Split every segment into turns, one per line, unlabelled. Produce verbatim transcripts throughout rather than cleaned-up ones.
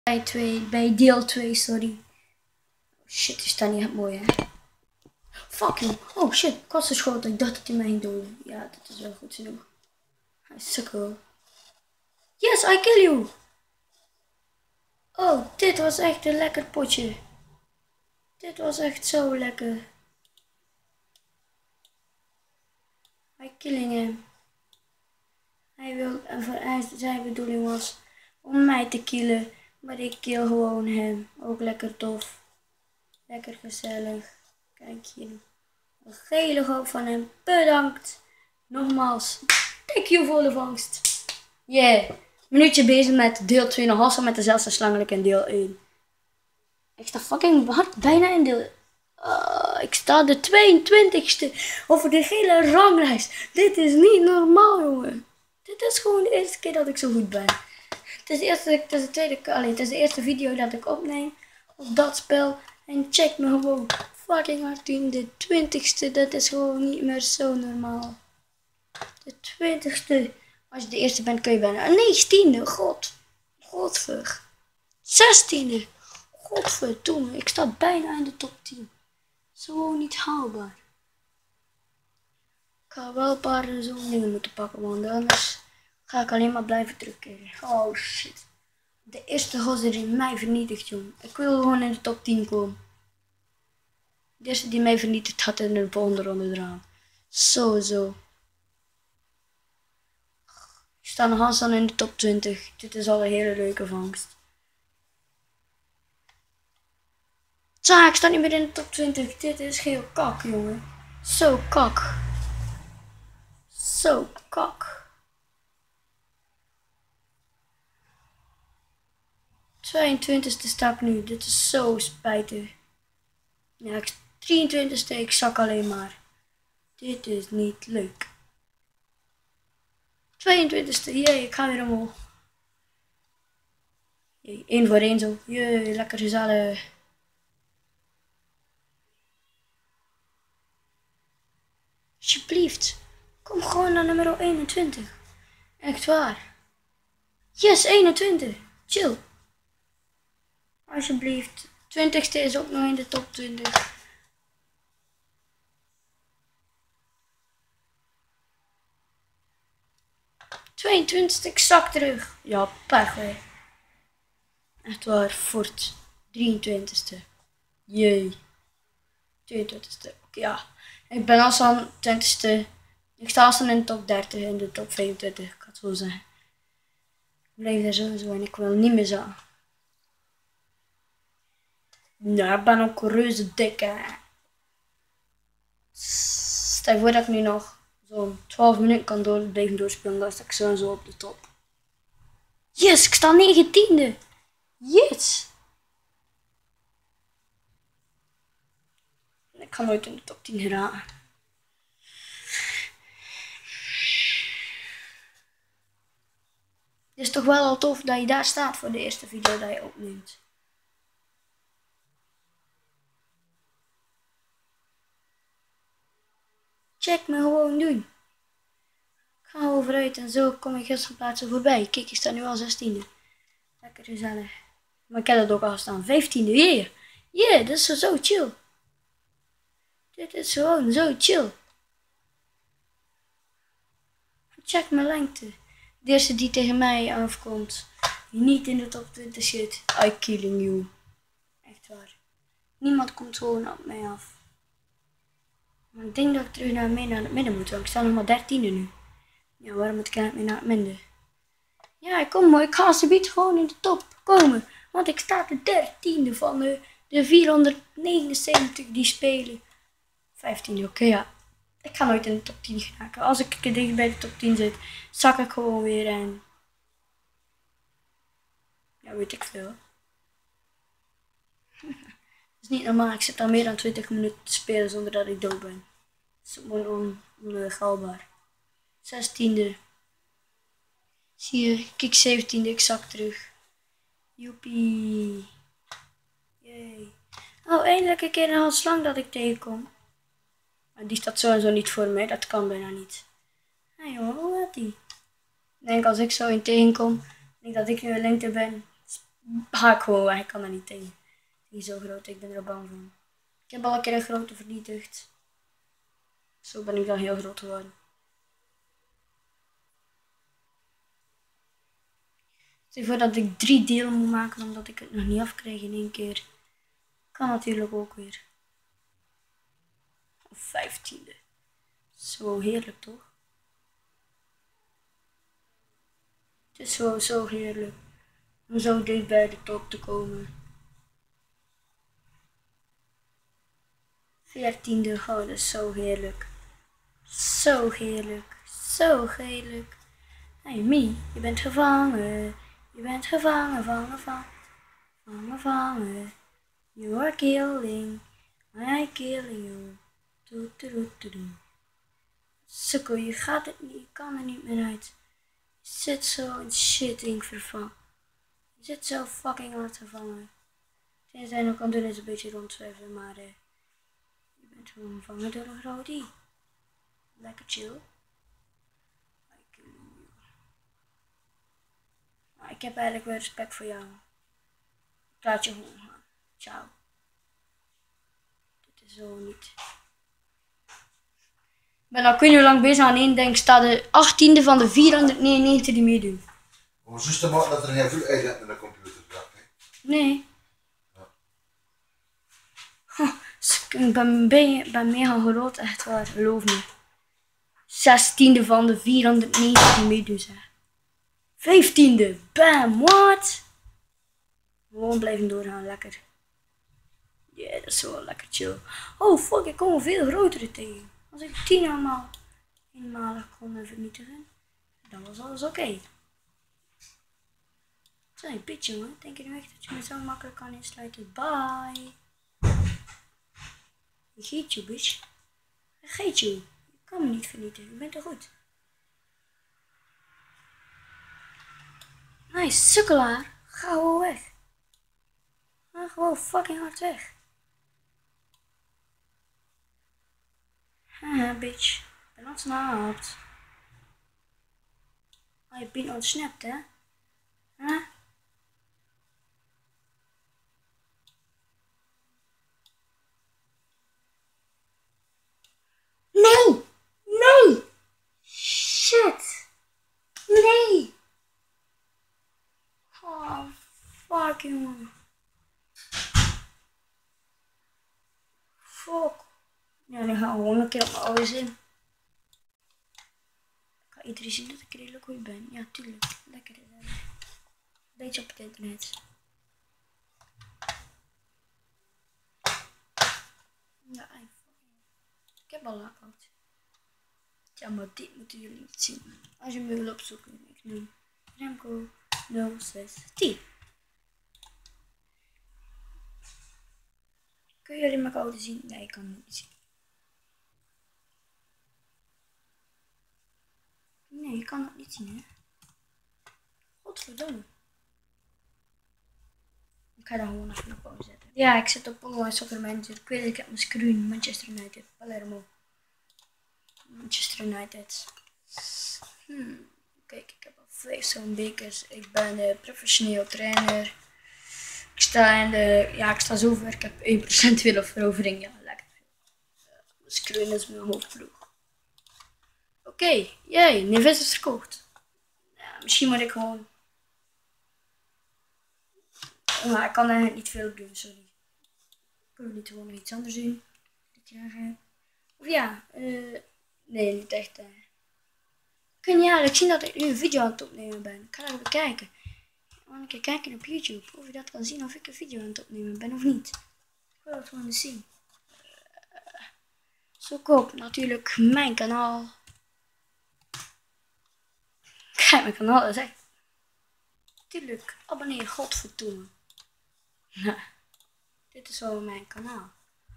Bij, twee, bij deel twee, sorry. Shit, is dat niet mooi, hè? Fucking. Oh shit, ik was geschoten. Ik dacht dat hij mij ging doden. Ja, dat is wel goed genoeg. Hij is sukkel. Yes, I kill you. Oh, dit was echt een lekker potje. Dit was echt zo lekker. I killing hem. Hij wil, en zijn bedoeling was om mij te killen. Maar ik kill gewoon hem. Ook lekker tof. Lekker gezellig. Kijk hier. Een gele hoop van hem. Bedankt. Nogmaals. Thank you voor de vangst. Yeah. Minuutje bezig met deel twee. Nog altijd met dezelfde slangelijk in deel één. Ik sta fucking hard bijna in deel... Uh, ik sta de tweeëntwintigste over de hele ranglijst. Dit is niet normaal, jongen. Dit is gewoon de eerste keer dat ik zo goed ben. Het is de eerste, het is de tweede, allee, het is de eerste video dat ik opneem op dat spel. En check me gewoon fucking hard in de twintigste. Dat is gewoon niet meer zo normaal. De twintigste. Als je de eerste bent kun je bijna. negentiende. God. Godver. zestiende. Godverdomme. Ik sta bijna in de top tien. Zo niet haalbaar. Ik ga wel een paar zo'n dingen moeten pakken, want anders ga ik alleen maar blijven terugkeren. Oh shit. De eerste gozer die mij vernietigt, jong. Ik wil gewoon in de top tien komen. De eerste die mij vernietigt gaat in de volgende ronde eraan. Zo, zo. Ik sta nog altijd in de top twintig. Dit is al een hele leuke vangst. Tja, ik sta niet meer in de top twintig. Dit is heel kak, jongen. Zo kak. Zo kak. tweeëntwintigste sta ik nu. Dit is zo spijtig. Ja, ik drieëntwintigste. Ik zak alleen maar. Dit is niet leuk. tweeëntwintigste. Jee, ik ga weer omhoog. Jee, één voor één zo. Jee, lekker gezellig. Alsjeblieft. Kom gewoon naar nummer eenentwintig. Echt waar. Yes, eenentwintig. Chill. Alsjeblieft. twintigste is ook nog in de top twintig. tweeëntwintigste, ik zak terug. Ja, perfect. Echt waar, fort. drieëntwintigste. Jee. tweeëntwintigste. Ja. Ik ben als aan twintigste. Ik sta als in de top dertig en de top vijfentwintig. Ik ga het zo zeggen. Ik blijf daar sowieso en ik wil niet meer zo. Nou, ik ben ook reuze dik, hè. Stel je voor dat ik nu nog zo'n twaalf minuten kan door, blijven doorspelen. Dan sta ik zo en zo op de top. Yes, ik sta negentiende. Yes. Ik ga nooit in de top tien geraken. Het is toch wel al tof dat je daar staat voor de eerste video dat je opneemt. Check me gewoon doen. Ik ga overuit en zo kom ik gisteren plaatsen voorbij. Kijk, ik sta nu al zestiende. Lekker gezellig. Maar ik heb dat ook al staan. vijftiende. Yeah. Yeah, dat is zo chill. Dit is gewoon zo chill. Check mijn lengte. De eerste die tegen mij afkomt, die niet in de top twintig zit, I killing you. Echt waar. Niemand komt gewoon op mij af. Maar ik denk dat ik terug naar, mee naar het midden moet, want ik sta nog maar dertiende nu. Ja, waarom moet ik eigenlijk mee naar het midden? Ja, kom maar, ik ga alsjeblieft gewoon in de top komen. Want ik sta de dertiende van de, de vierhonderdnegenenzeventig die spelen. vijftiende, oké, okay, ja. Ik ga nooit in de top tien geraken. Als ik dicht bij de top tien zit, zak ik gewoon weer en... Ja, weet ik veel. Het is niet normaal, ik zit al meer dan twintig minuten te spelen zonder dat ik dood ben. Dat is gewoon onhaalbaar. zestiende. Zie je, kijk zeventiende, ik zak terug. Joepie. Yay. Oh, eindelijk een keer een slang dat ik tegenkom. Maar die staat sowieso niet voor mij, dat kan bijna niet. Hé hey, jongen, hoe gaat die? Ik denk als ik zo in tegenkom, denk dat ik nu een lengte ben. ga ik gewoon weg. Ik kan er niet tegen. Die is zo groot, ik ben er bang van. Ik heb al een keer een grote vernietigd. Zo ben ik dan heel groot geworden. Stel je voor dat ik drie delen moet maken omdat ik het nog niet afkrijg in één keer. Kan natuurlijk ook weer. Of vijftiende. Zo heerlijk toch? Het is zo, zo heerlijk. Om zo dicht bij de top te komen. veertiende, oh dat is zo heerlijk. Zo heerlijk. Zo heerlijk. Hé hey, Mie, je bent gevangen. Je bent gevangen, vangen, vangen. Vangen, vangen. You are killing. I killing you. Doe, doe, doe, doe, doe. Sukkel, je gaat het niet, je kan er niet meer uit. Je zit zo in shitting vervangen. Je zit zo fucking hard gevangen. Sinds hij nog kan doen is een beetje rondzwerven, maar eh, je bent gewoon gevangen door een grote. Lekker chill. Maar ik heb eigenlijk wel respect voor jou. Ik laat je gewoon gaan. Ciao. Dit is zo niet. Ik ben al kun je lang bezig aan één denk, sta de achttiende van de vierhonderdnegenennegentig die meedoen.
Om zo te maken dat er geen veel uit hebt met de computer. Ja,
nee. Ja. Oh, ik ben, ben, ben mega groot, echt waar, geloof me. zestiende van de vierhonderdnegentig die meedoen, zeg. vijftiende, bam, what? Gewoon blijven doorgaan, lekker. Ja, yeah, dat is wel lekker chill. Oh fuck, ik kom veel grotere tegen. Als ik tien allemaal eenmalig kon vernietigen, dan was alles oké. Okay. Zeg, bitch jongen, denk je nu echt dat je me zo makkelijk kan insluiten? Bye. Ik geet je, bitch. Ik geet je. Je kan me niet vernietigen, je bent er goed. Nice, sukkelaar. Ga gewoon weg. Ga gewoon fucking hard weg. Haha, bitch. Ik ben ontsnapt. Oh, je bent ontsnapt, hè? Huh? Nee! Nee! Shit! Nee! Oh, fuck, jongen. Fuck. Ja, dan gaan we gewoon een keer op mijn ouders in. Kan iedereen zien dat ik redelijk goed ben? Ja, tuurlijk. Lekker. Een beetje op het internet. Ja, ik heb al lockout. Ja, maar dit moeten jullie niet zien. Als je me wil opzoeken, ik noem Remco nul zes tien. Kun jullie mijn code zien? Nee, ik kan het niet zien. Nee, ik kan het niet zien, hè. Godverdomme. Ik ga daar gewoon even op pauze zetten. Ja, ik zit op Online Soccer Manager. Ik weet dat ik heb mijn screen. Manchester United. Palermo. Manchester United. Hmm. Kijk, ik heb al vijf zo'n bekers. Ik ben de professioneel trainer. Ik sta in de... Ja, ik sta zo ver. Ik heb één procent verovering. Ja, lekker. Mijn screen is mijn hoofdploeg. Oké, okay. Jee, Neves is verkocht. Ja, misschien moet ik gewoon... Maar ik kan eigenlijk niet veel doen, sorry. Kunnen we niet gewoon nog iets anders doen? Of ja, uh, nee, niet echt. Uh. Kun je eigenlijk zien dat ik nu een video aan het opnemen ben? Ik ga even kijken. Ik ga een keer kijken op YouTube of je dat kan zien of ik een video aan het opnemen ben of niet. Ik wil het gewoon eens zien. Uh, zoek op natuurlijk mijn kanaal. Kijk, mijn kanaal is echt. Tuurlijk, abonneer, godverdomme. Nou, dit is wel mijn kanaal.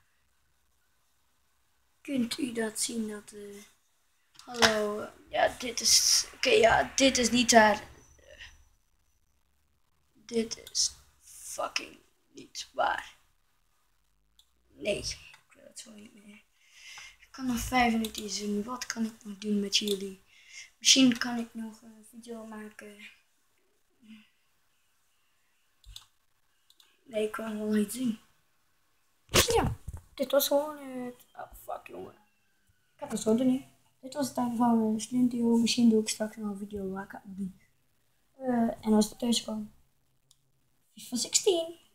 Kunt u dat zien dat uh, hallo, ja dit is, oké okay, ja dit is niet waar. Uh, dit is fucking niet waar. Nee, ik wil het zo niet meer. Ik kan nog vijf minuten zien, wat kan ik nog doen met jullie? Misschien kan ik nog een video maken. Nee, ik kan nog niet zien. Dus ja, dit was gewoon het. Oh fuck jongen. Ik heb het zo doen. Dit was het einde van de Slintio. Misschien doe ik straks nog een video waar ik het doe. Uh, en als het thuis kwam. FIFA zestien.